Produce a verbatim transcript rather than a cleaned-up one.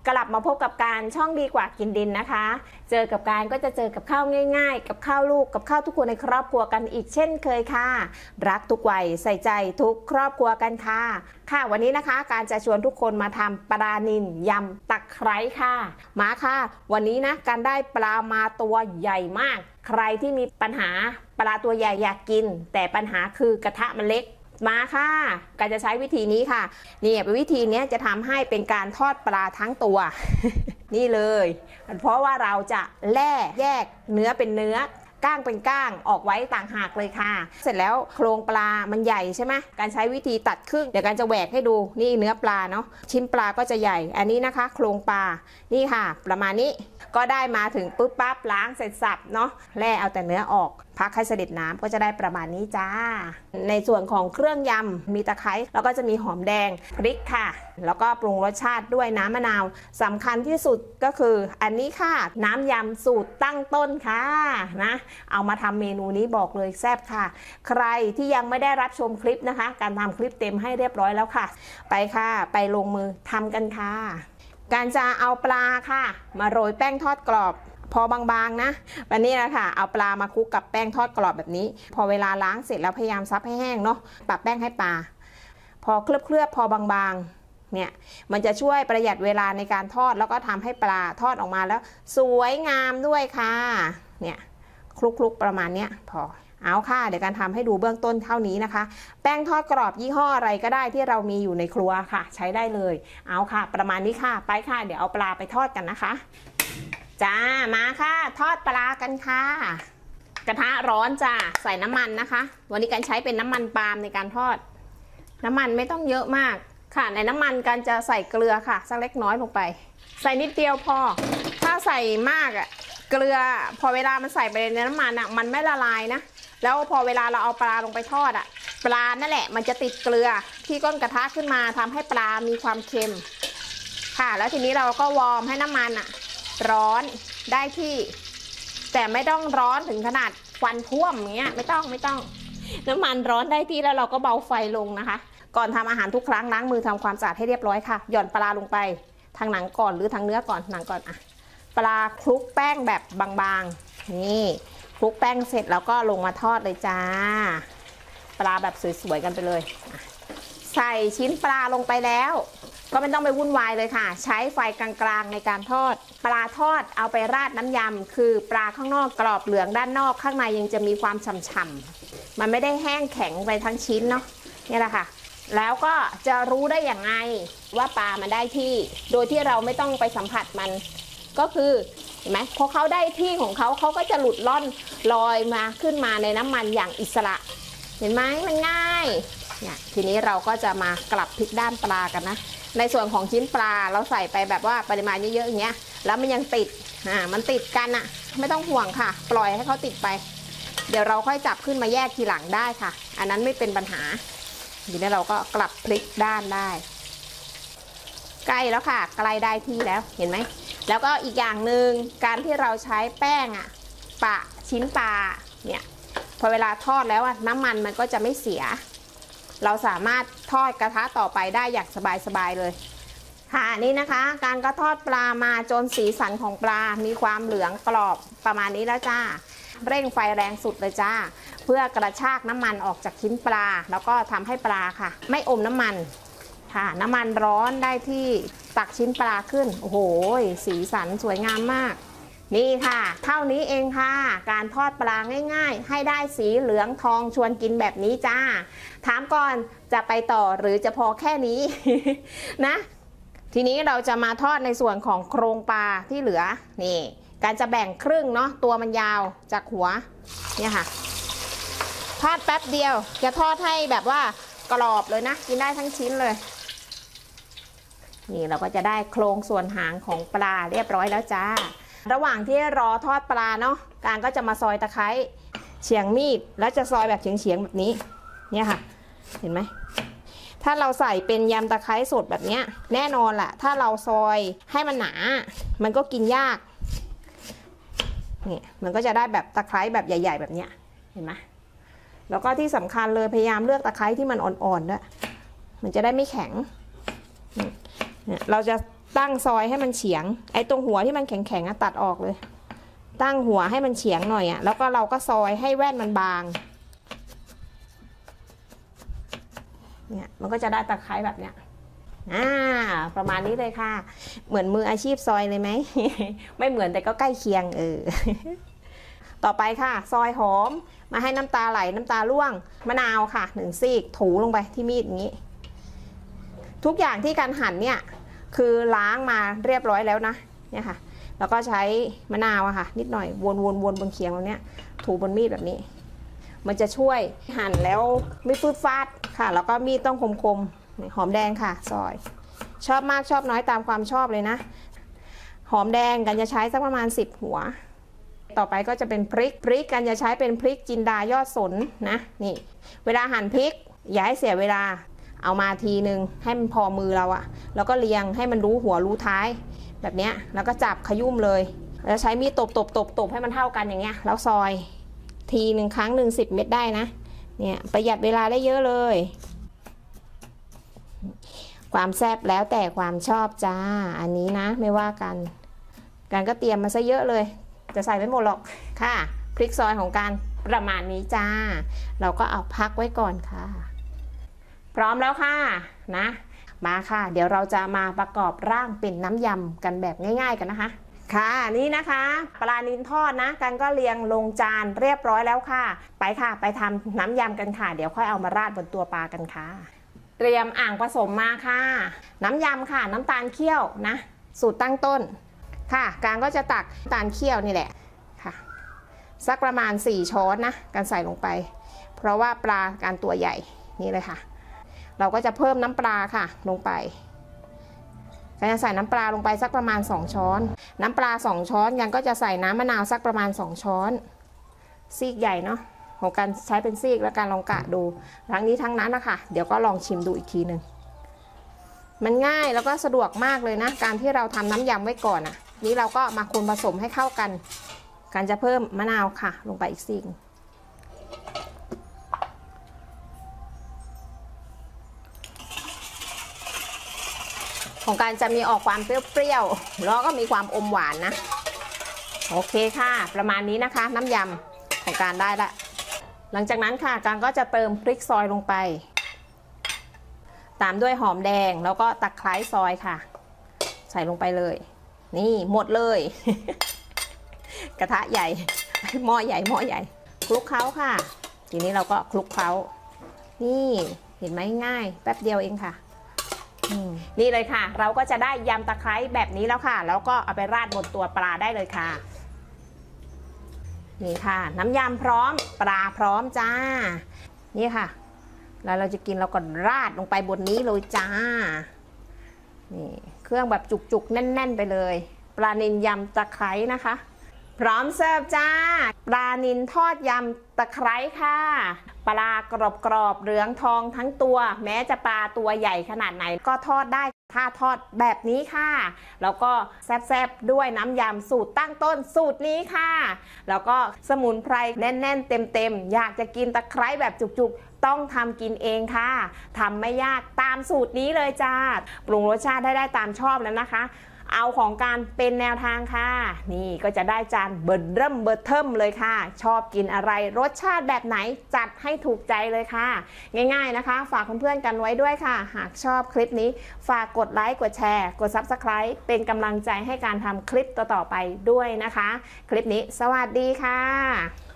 กลับมาพบกับการช่องดีกว่ากินดินนะคะเจอกับการก็จะเจอกับข้าวง่ายๆกับข้าวลูกกับข้าวทุกคนในครอบครัวกันอีกเช่นเคยค่ะรักทุกวัยใส่ใจทุกครอบครัวกันค่ะค่ะวันนี้นะคะการจะชวนทุกคนมาทำปลานิลยำตะไคร้ค่ะมาค่ะวันนี้นะการได้ปลามาตัวใหญ่มากใครที่มีปัญหาปลาตัวใหญ่อยากกินแต่ปัญหาคือกระทะมันเล็กมาค่ะการจะใช้วิธีนี้ค่ะนี่เป็นวิธีนี้จะทำให้เป็นการทอดปลาทั้งตัว นี่เลยเพราะว่าเราจะแล่แยกเนื้อเป็นเนื้อก้างเป็นก้างออกไว้ต่างหากเลยค่ะเสร็จแล้วโครงปลามันใหญ่ใช่ไหมการใช้วิธีตัดครึ่งเดี๋ยวการจะแหวกให้ดูนี่เนื้อปลาเนาะชิ้นปลาก็จะใหญ่อันนี้นะคะโครงปลานี่ค่ะประมาณนี้ก็ได้มาถึงปุ๊บปั๊บล้างเสร็จสับเนาะแล่เอาแต่เนื้อออกพักให้เสด็จน้ำก็จะได้ประมาณนี้จ้าในส่วนของเครื่องยำมีตะไคร้แล้วก็จะมีหอมแดงพริกค่ะแล้วก็ปรุงรสชาติด้วยน้ำมะนาวสำคัญที่สุดก็คืออันนี้ค่ะน้ำยำสูตรตั้งต้นค่ะนะเอามาทำเมนูนี้บอกเลยแซ่บค่ะใครที่ยังไม่ได้รับชมคลิปนะคะการทำคลิปเต็มให้เรียบร้อยแล้วค่ะไปค่ะไปลงมือทำกันค่ะการจะเอาปลาค่ะมาโรยแป้งทอดกรอบพอบางๆนะวันนี้นะค่ะเอาปลามาคลุกกับแป้งทอดกรอบแบบนี้พอเวลาล้างเสร็จแล้วพยายามซับให้แห้งเนาะปรับแป้งให้ปลาพอเคลือบๆพอบางๆเนี่ยมันจะช่วยประหยัดเวลาในการทอดแล้วก็ทำให้ปลาทอดออกมาแล้วสวยงามด้วยค่ะเนี่ยคลุกๆประมาณเนี้ยพอเอาค่ะเดี๋ยวการทำให้ดูเบื้องต้นเท่านี้นะคะแป้งทอดกรอบยี่ห้ออะไรก็ได้ที่เรามีอยู่ในครัวค่ะใช้ได้เลยเอาค่ะประมาณนี้ค่ะไปค่ะเดี๋ยวเอาปลาไปทอดกันนะคะจ้ามาค่ะทอดปลากันค่ะกระทะร้อนจ้าใส่น้ำมันนะคะวันนี้การใช้เป็นน้ำมันปาล์มในการทอดน้ำมันไม่ต้องเยอะมากค่ะในน้ำมันการจะใส่เกลือค่ะสักเล็กน้อยลงไปใส่นิดเดียวพอถ้าใส่มากอ่ะเกลือพอเวลามันใส่ไปในน้ำมันอ่ะมันไม่ละลายนะแล้วพอเวลาเราเอาปลาลงไปทอดอ่ะปลานั่นแหละมันจะติดเกลือที่ก้นกระทะขึ้นมาทำให้ปลามีความเค็มค่ะแล้วทีนี้เราก็วอร์มให้น้ำมันอ่ะร้อนได้ที่แต่ไม่ต้องร้อนถึงขนาดควันท่วมอย่างเงี้ยไม่ต้องไม่ต้องน้ำมันร้อนได้ที่แล้วเราก็เบาไฟลงนะคะก่อนทำอาหารทุกครั้งล้างมือทำความสะอาดให้เรียบร้อยค่ะหย่อนปลาลงไปทางหนังก่อนหรือทางเนื้อก่อนหนังก่อนอ่ะปลาคลุกแป้งแบบบางๆนี่คลุกแป้งเสร็จแล้วก็ลงมาทอดเลยจ้าปลาแบบสวยๆกันไปเลยใส่ชิ้นปลาลงไปแล้วก็ไม่ต้องไปวุ่นวายเลยค่ะใช้ไฟกลางๆในการทอดปลาทอดเอาไปราดน้ำยำคือปลาข้างนอกกรอบเหลืองด้านนอกข้างในยังจะมีความฉ่ำๆมันไม่ได้แห้งแข็งไปทั้งชิ้นเนาะนี่แหละค่ะแล้วก็จะรู้ได้อย่างไรว่าปลามันได้ที่โดยที่เราไม่ต้องไปสัมผัสมันก็คือเห็นไหมพอเขาได้ที่ของเขาเขาก็จะหลุดล่อนลอยมาขึ้นมาในน้ำมันอย่างอิสระเห็นไหมมันง่ายเนี่ยทีนี้เราก็จะมากลับพลิกด้านปลากันนะในส่วนของชิ้นปลาเราใส่ไปแบบว่าปริมาณเยอะๆอย่างเงี้ยแล้วมันยังติดอ่ามันติดกันอ่ะไม่ต้องห่วงค่ะปล่อยให้เขาติดไปเดี๋ยวเราค่อยจับขึ้นมาแยกทีหลังได้ค่ะอันนั้นไม่เป็นปัญหาทีนี้เราก็กลับพลิกด้านได้ใกล้แล้วค่ะใกล้ได้ที่แล้วเห็นไหมแล้วก็อีกอย่างหนึ่งการที่เราใช้แป้งอ่ะปะชิ้นปลาเนี่ยพอเวลาทอดแล้วอ่ะน้ำมันมันก็จะไม่เสียเราสามารถทอดกระทะต่อไปได้อย่างสบายๆเลยค่ะนี่นะคะการก็ทอดปลามาจนสีสันของปลามีความเหลืองกรอบประมาณนี้แล้วจ้าเร่งไฟแรงสุดเลยจ้าเพื่อกระชากน้ำมันออกจากชิ้นปลาแล้วก็ทำให้ปลาค่ะไม่อมน้ำมันค่ะน้ำมันร้อนได้ที่ตักชิ้นปลาขึ้นโอ้โหสีสันสวยงามมากนี่ค่ะเท่านี้เองค่ะการทอดปลาง่ายๆให้ได้สีเหลืองทองชวนกินแบบนี้จ้าถามก่อนจะไปต่อหรือจะพอแค่นี้ นะทีนี้เราจะมาทอดในส่วนของโครงปลาที่เหลือนี่การจะแบ่งครึ่งเนาะตัวมันยาวจากหัวเนี่ยค่ะทอดแป๊บเดียวจะทอดให้แบบว่ากรอบเลยนะกินได้ทั้งชิ้นเลยนี่เราก็จะได้โครงส่วนหางของปลาเรียบร้อยแล้วจ้าระหว่างที่รอทอดปลาเนาะการก็จะมาซอยตะไคร้เฉียงมีดแล้วจะซอยแบบเฉียงๆแบบนี้เนี่ยค่ะเห็นไหมถ้าเราใส่เป็นยำตะไคร้สดแบบนี้แน่นอนแหละถ้าเราซอยให้มันหนามันก็กินยากนี่มันก็จะได้แบบตะไคร้แบบใหญ่ๆแบบเนี้ยเห็นไหมแล้วก็ที่สำคัญเลยพยายามเลือกตะไคร้ที่มันอ่อนๆด้วยมันจะได้ไม่แข็งเนี่ยเราจะตั้งซอยให้มันเฉียงไอ้ตรงหัวที่มันแข็งๆตัดออกเลยตั้งหัวให้มันเฉียงหน่อยอ่ะแล้วก็เราก็ซอยให้แว่นมันบางเนี่ยมันก็จะได้ตะไคร้แบบเนี้ยอ่าประมาณนี้เลยค่ะเหมือนมืออาชีพซอยเลยไหม ไม่เหมือนแต่ก็ใกล้เคียงเออ ต่อไปค่ะซอยหอมมาให้น้ำตาไหลน้ำตาร่วงมะนาวค่ะหนึ่งซีกถูลงไปที่มีดอย่างนี้ทุกอย่างที่การหั่นเนี่ยคือล้างมาเรียบร้อยแล้วนะเนี่ยค่ะแล้วก็ใช้มะนาวอะค่ะนิดหน่อยวนวนวนบนเขียงเราเนี้ยถูบนมีดแบบนี้มันจะช่วยหั่นแล้วไม่ฟืดฟาดค่ะแล้วก็มีดต้องคมๆหอมแดงค่ะซอยชอบมากชอบน้อยตามความชอบเลยนะหอมแดงกันจะใช้สักประมาณสิบหัวต่อไปก็จะเป็นพริกพริกกันจะใช้เป็นพริกจินดายอดสนนะนี่เวลาหั่นพริกอย่าให้เสียเวลาเอามาทีนึงให้มันพอมือเราอะแล้วก็เรียงให้มันรู้หัวรู้ท้ายแบบเนี้ยแล้วก็จับขยุ่มเลยแล้วใช้มีดตบตบตบตบให้มันเท่ากันอย่างเงี้ยแล้วซอยทีหนึ่งครั้งหนึ่งสิบเม็ดได้นะเนี่ยประหยัดเวลาได้เยอะเลยความแซ่บแล้วแต่ความชอบจ้าอันนี้นะไม่ว่ากันการก็เตรียมมาซะเยอะเลยจะใส่ไม่หมดหรอกค่ะพริกซอยของการประมาณนี้จ้าเราก็เอาพักไว้ก่อนค่ะพร้อมแล้วค่ะนะมาค่ะเดี๋ยวเราจะมาประกอบร่างเป็นน้ำยำกันแบบง่ายๆกันนะคะค่ะนี่นะคะปลานิลทอดนะกันก็เรียงลงจานเรียบร้อยแล้วค่ะไปค่ะไปทำน้ำยำกันค่ะเดี๋ยวค่อยเอามาราดบนตัวปลากันค่ะเตรียมอ่างผสมมาค่ะน้ำยำค่ะน้ำตาลเคี่ยวนะสูตรตั้งต้นค่ะการก็จะตักน้ำตาลเคี่ยวนี่แหละค่ะสักประมาณสี่ช้อนนะการใส่ลงไปเพราะว่าปลาการตัวใหญ่นี่เลยค่ะเราก็จะเพิ่มน้ำปลาค่ะลงไปก็จะใส่น้ำปลาลงไปสักประมาณสองช้อนน้ำปลาสองช้อนกันก็จะใส่น้ำมะนาวสักประมาณสองช้อนซีกใหญ่เนาะของการใช้เป็นซีกแล้วการลองกะดูทั้งนี้ทั้งนั้นนะคะเดี๋ยวก็ลองชิมดูอีกทีหนึ่งมันง่ายแล้วก็สะดวกมากเลยนะการที่เราทำน้ำยำไว้ก่อนอ่ะนี้เราก็มาคนผสมให้เข้ากันการจะเพิ่มมะนาวค่ะลงไปอีกซีกของการจะมีออกความเปรี้ยวๆแล้วก็มีความอมหวานนะโอเคค่ะประมาณนี้นะคะน้ำยำของการได้ละหลังจากนั้นค่ะการก็จะเติมพริกซอยลงไปตามด้วยหอมแดงแล้วก็ตะไคร้ซอยค่ะใส่ลงไปเลยนี่หมดเลย กระทะใหญ่หม้อใหญ่หม้อใหญ่คลุกเคล้าค่ะทีนี้เราก็คลุกเคล้านี่เห็นไหมง่ายแป๊บเดียวเองค่ะนี่เลยค่ะเราก็จะได้ยำตะไคร้แบบนี้แล้วค่ะแล้วก็เอาไปราดบนตัวปลาได้เลยค่ะนี่ค่ะน้ำยำพร้อมปลาพร้อมจ้านี่ค่ะแล้วเราจะกินเราก็ราดลงไปบนนี้เลยจ้านี่เครื่องแบบจุกๆแน่นๆไปเลยปลานิลยำตะไคร้นะคะพร้อมเสิร์ฟจ้าปลานิลทอดยำตะไคร้ค่ะปลากรอบๆเหลืองทองทั้งตัวแม้จะปลาตัวใหญ่ขนาดไหนก็ทอดได้ถ้าทอดแบบนี้ค่ะแล้วก็แซ่บๆด้วยน้ำยำสูตรตั้งต้นสูตรนี้ค่ะแล้วก็สมุนไพรแน่นๆเต็มๆอยากจะกินตะไคร้แบบจุกๆต้องทำกินเองค่ะทำไม่ยากตามสูตรนี้เลยจ้าปรุงรสชาติได้ได้ตามชอบแล้วนะคะเอาของการเป็นแนวทางค่ะนี่ก็จะได้จานเบิร์ดเริ่มเบิร์ดเทิมเลยค่ะชอบกินอะไรรสชาติแบบไหนจัดให้ถูกใจเลยค่ะง่ายๆนะคะฝากเพื่อนๆกันไว้ด้วยค่ะหากชอบคลิปนี้ฝากกดไลค์กดแชร์กด ซับสไครบ์ เป็นกำลังใจให้การทำคลิปต่อๆไปด้วยนะคะคลิปนี้สวัสดีค่ะ